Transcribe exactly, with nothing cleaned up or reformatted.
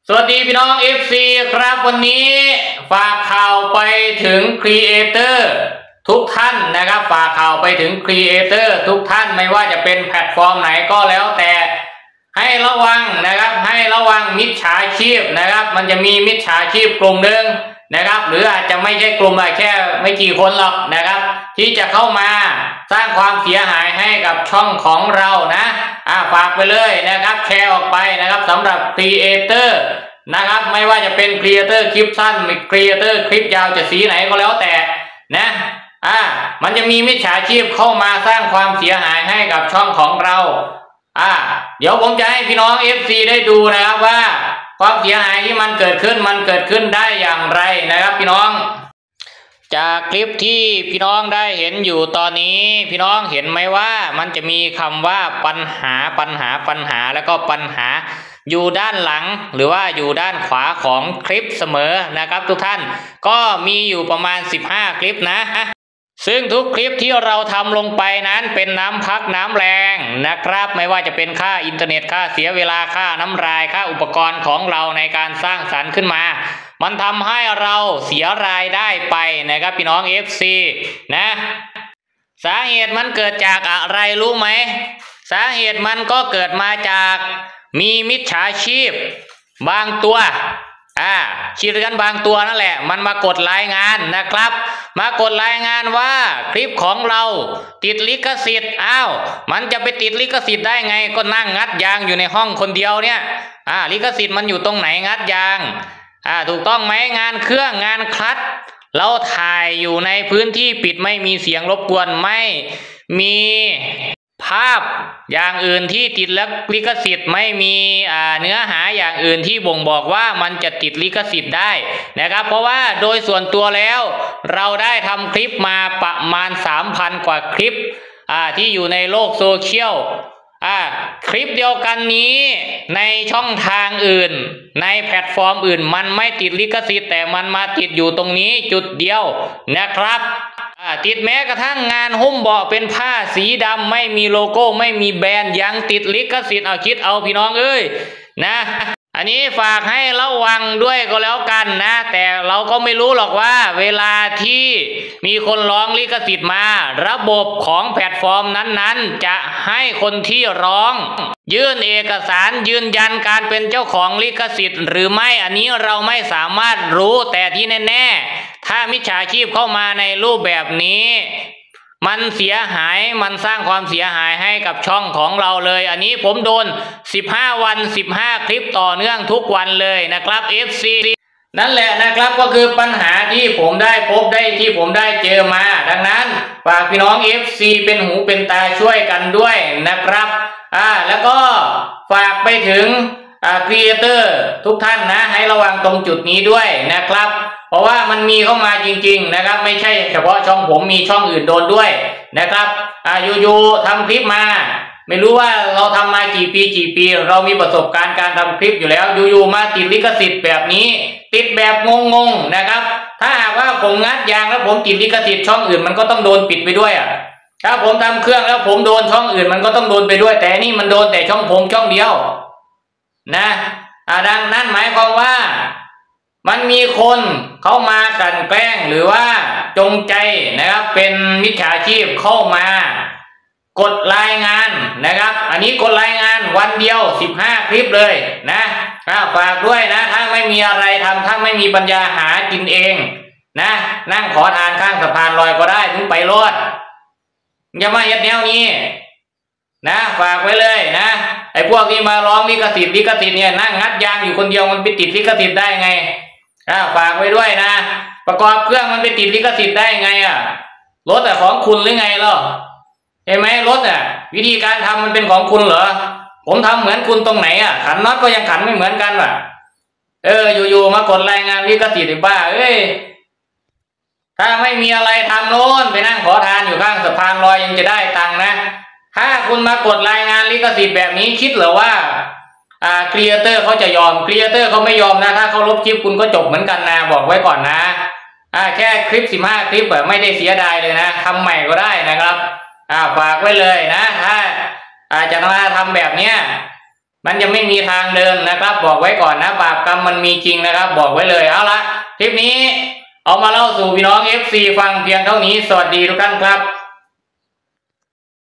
สวัสดีพี่น้อง เอฟ ซี ครับวันนี้ฝากข่าวไปถึงครีเอเตอร์ทุกท่านนะครับฝากข่าวไปถึงครีเอเตอร์ทุกท่านไม่ว่าจะเป็นแพลตฟอร์มไหนก็แล้วแต่ให้ระวังนะครับให้ระวังมิจฉาชีพนะครับมันจะมีมิจฉาชีพกลุ่มหนึ่งนะครับหรืออาจจะไม่ใช่กลุ่มแค่ไม่กี่คนหรอกนะครับที่จะเข้ามาสร้างความเสียหายให้กับช่องของเรานะอ่าฝากไปเลยนะครับแชร์ออกไปนะครับสำหรับครีเอเตอร์นะครับไม่ว่าจะเป็นครีเอเตอร์คลิปสั้นครีเอเตอร์คลิปยาวจะสีไหนก็แล้วแต่นะอ่ามันจะมีมิจฉาชีพเข้ามาสร้างความเสียหายให้กับช่องของเราอ่าเดี๋ยวผมจะให้พี่น้อง เอฟ ซี ได้ดูนะครับว่าความเสียหายที่มันเกิดขึ้นมันเกิดขึ้นได้อย่างไรนะครับพี่น้องจากคลิปที่พี่น้องได้เห็นอยู่ตอนนี้พี่น้องเห็นไหมว่ามันจะมีคำว่าปัญหาปัญหาปัญหาแล้วก็ปัญหาอยู่ด้านหลังหรือว่าอยู่ด้านขวาของคลิปเสมอนะครับทุกท่านก็มีอยู่ประมาณสิบห้าคลิปนะซึ่งทุกคลิปที่เราทำลงไปนั้นเป็นน้ำพักน้ำแรงนะครับไม่ว่าจะเป็นค่าอินเทอร์เน็ตค่าเสียเวลาค่าน้ำลายค่าอุปกรณ์ของเราในการสร้างสรรค์ขึ้นมามันทำให้เราเสียรายได้ไปนะครับพี่น้อง เอฟ ซี นะสาเหตุมันเกิดจากอะไรรู้ไหมสาเหตุมันก็เกิดมาจากมีมิจฉาชีพบางตัวอ่าชีเรือนบางตัวนั่นแหละมันมากดรายงานนะครับมากดรายงานว่าคลิปของเราติดลิขสิทธิ์อ้าวมันจะไปติดลิขสิทธิ์ได้ไงก็นั่งงัดยางอยู่ในห้องคนเดียวเนี่ยอ่าลิขสิทธิ์มันอยู่ตรงไหนงัดยางอ่าถูกต้องไหมงานเครื่องงานคลัตช์เราถ่ายอยู่ในพื้นที่ปิดไม่มีเสียงรบกวนไม่มีภาพอย่างอื่นที่ติดลิขสิทธิ์ไม่มีเนื้อหาอย่างอื่นที่บ่งบอกว่ามันจะติดลิขสิทธิ์ได้นะครับเพราะว่าโดยส่วนตัวแล้วเราได้ทำคลิปมาประมาณ สามพัน กว่าคลิปที่อยู่ในโลกโซเชียลคลิปเดียวกันนี้ในช่องทางอื่นในแพลตฟอร์มอื่นมันไม่ติดลิขสิทธิ์แต่มันมาติดอยู่ตรงนี้จุดเดียวนะครับติดแม้กระทั่งงานหุ้มเบาะเป็นผ้าสีดำไม่มีโลโก้ไม่มีแบรนด์ยังติดลิขสิทธิ์เอาคิดเอาพี่น้องเอ้ยนะอันนี้ฝากให้ระวังด้วยก็แล้วกันนะแต่เราก็ไม่รู้หรอกว่าเวลาที่มีคนร้องลิขสิทธิ์มาระบบของแพลตฟอร์มนั้นๆจะให้คนที่ร้องยื่นเอกสารยืนยันการเป็นเจ้าของลิขสิทธิ์หรือไม่อันนี้เราไม่สามารถรู้แต่ที่แน่ๆถ้ามิจฉาชีพเข้ามาในรูปแบบนี้มันเสียหายมันสร้างความเสียหายให้กับช่องของเราเลยอันนี้ผมโดนสิบห้าวันสิบห้าคลิปต่อเนื่องทุกวันเลยนะครับ เอฟ ซี นั่นแหละนะครับก็คือปัญหาที่ผมได้พบได้ที่ผมได้เจอมาดังนั้นฝากพี่น้อง เอฟ ซี เป็นหูเป็นตาช่วยกันด้วยนะครับอ่าแล้วก็ฝากไปถึงอ่าครีเอเตอร์ทุกท่านนะให้ระวังตรงจุดนี้ด้วยนะครับเพราะว่ามันมีเข้ามาจริงๆนะครับไม่ใช่เฉพาะช่องผมมีช่องอื่นโดนด้วยนะครับอ่าอยู่ๆทำคลิปมาไม่รู้ว่าเราทำมากี่ปีกี่ปีเรามีประสบการณ์การทำคลิปอยู่แล้วอยู่ๆมาติดลิขสิทธิ์แบบนี้ติดแบบงงๆนะครับถ้าหากว่าผมงัดยางแล้วผมติดลิขสิทธิ์ช่องอื่นมันก็ต้องโดนปิดไปด้วยอ่ะถ้าผมทำเครื่องแล้วผมโดนช่องอื่นมันก็ต้องโดนไปด้วยแต่นี่มันโดนแต่ช่องผมช่องเดียวนะอ่าดังนั้นหมายความว่ามันมีคนเข้ามากลั่นแกล้งหรือว่าจงใจนะครับเป็นมิจฉาชีพเข้ามากดรายงานนะครับอันนี้กดรายงานวันเดียวสิบห้าคลิปเลยนะฝากด้วยนะถ้าไม่มีอะไรทำถ้าไม่มีปัญญาหากินเองนะนั่งขอทานข้างสะพานลอยก็ได้ถึงไปรอดอย่ามาเฮ็ดแนวนี้นะฝากไว้เลยนะไอ้พวกที่มาร้องลิขสิทธิ์ลิขสิทธิ์เนี่ยนั่งงัดยางอยู่คนเดียวมันไปติดลิขสิทธิ์ได้ไงอ่าฝากไว้ด้วยนะประกอบเครื่องมันไปติดลิขสิทธิ์ได้ไงอ่ะรถแต่ของคุณหรือไงล่ะเห็นไหมรถอ่ะวิธีการทำมันเป็นของคุณเหรอผมทำเหมือนคุณตรงไหนอ่ะขันน็อตก็ยังขันไม่เหมือนกันว่ะเอออยู่ๆมากดรายงานลิขสิทธิ์บ้าเอ้ยถ้าไม่มีอะไรทำโน้นไปนั่งขอทานอยู่ข้างสะพานลอยยังจะได้ตังค์นะถ้าคุณมากดรายงานลิขสิทธิ์แบบนี้คิดเหรอว่าอ่าครีเอเตอร์เขาจะยอมครีเอเตอร์เขาไม่ยอมนะถ้าเขาลบคลิปคุณก็จบเหมือนกันนะบอกไว้ก่อนนะอ่าแค่คลิปสิบห้าคลิปแบบไม่ได้เสียดายเลยนะทำใหม่ก็ได้นะครับอ่าฝากไว้เลยนะถ้าอาจจะมาทำแบบเนี้ยมันจะไม่มีทางเดินนะครับ บอกไว้ก่อนนะบาปกรรมมันมีจริงนะครับ บอกไว้เลยเอาละคลิปนี้เอามาเล่าสู่พี่น้อง เอฟ ซี ฟังเพียงเท่านี้สวัสดีทุกท่านครับ